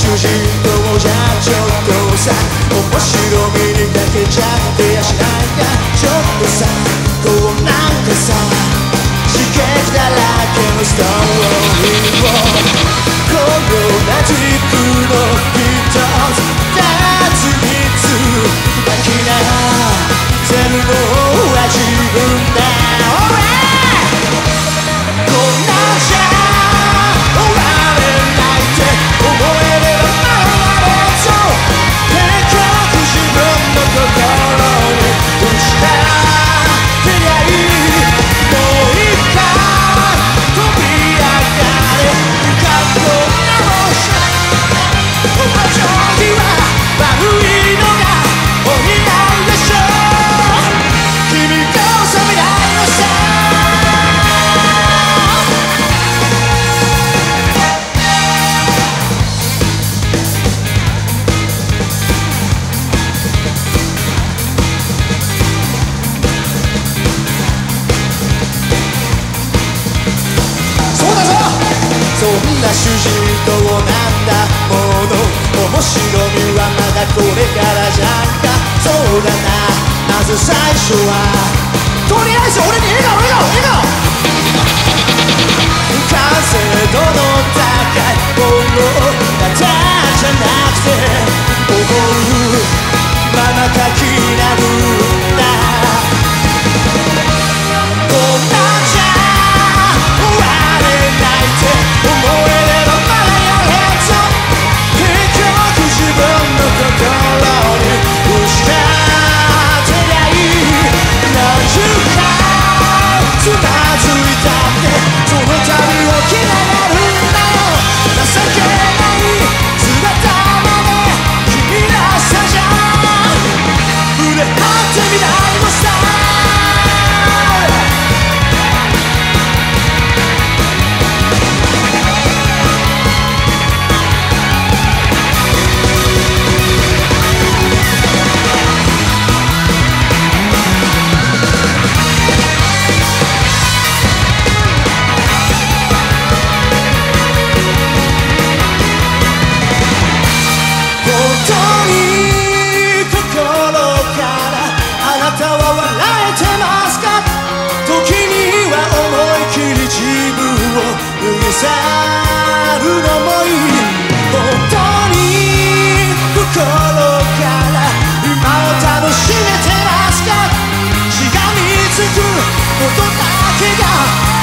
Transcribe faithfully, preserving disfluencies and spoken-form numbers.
主人公じゃちょっとさ面白みにかけちゃってやしないかちょっとさこうなんかさ刺激だらけのストーリーをこの夏くの一つ二つ三つだけな全部は自分だこんなんじゃ終われないって思えればまだやれそう結局自分の心に打ち立てりゃいいもう一回飛び上がれ過去直したおばちょぎは悪いのがお似合いでしょ君こそ未来のさそんな主人公なんだもの面白みはまだこれからじゃんかそうだなまず最初はとりあえず俺に笑顔笑顔笑顔完成度の高いものだったんじゃなくて思うまま書き殴ったこんなんじゃ終われないって思えればまだやれんぞ結局自分の心に打ち立てりゃいい何十回つまずいたってその度を切られるんだよ情けない姿まで君らさじゃ胸張ってみないのさ去るのもいい本当に心から今を楽しめてますかしがみつくことだけが